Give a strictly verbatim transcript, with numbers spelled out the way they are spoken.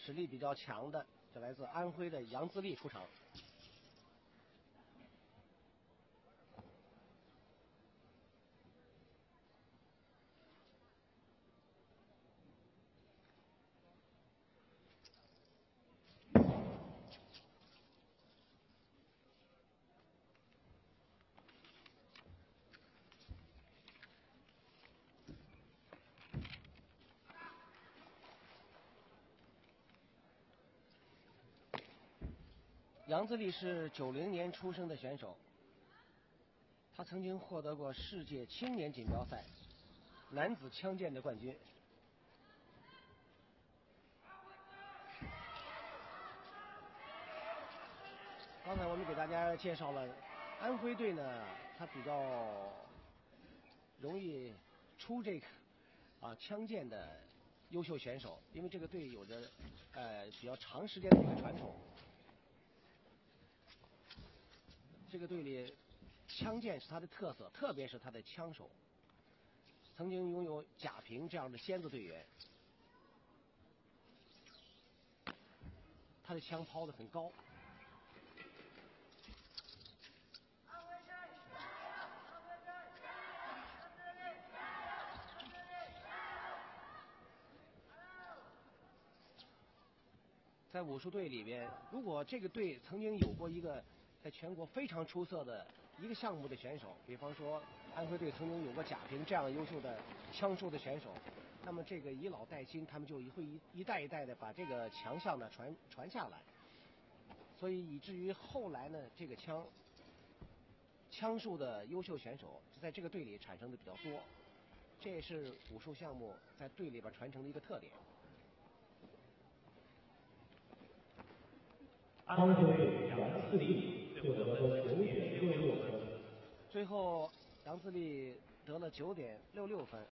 实力比较强的，这来自安徽的杨自立出场。杨自立是九零年出生的选手，他曾经获得过世界青年锦标赛男子枪剑的冠军。刚才我们给大家介绍了安徽队呢，他比较容易出这个啊枪剑的优秀选手，因为这个队有着呃比较长时间的一个传统。这个队里枪剑是他的特色，特别是他的枪手，曾经拥有贾平这样的先子队员，他的枪抛得很高。在武术队里边，如果这个队曾经有过一个在全国非常出色的一个项目的选手，比方说安徽队曾经有过贾平这样优秀的枪术的选手，那么这个以老带新，他们就会一一代一代的把这个强项呢传传下来，所以以至于后来呢，这个枪枪术的优秀选手在这个队里产生的比较多，这也是武术项目在队里边传承的一个特点。 安徽队杨自立获得了九点六六分。 最后，杨自立得了九点六六分。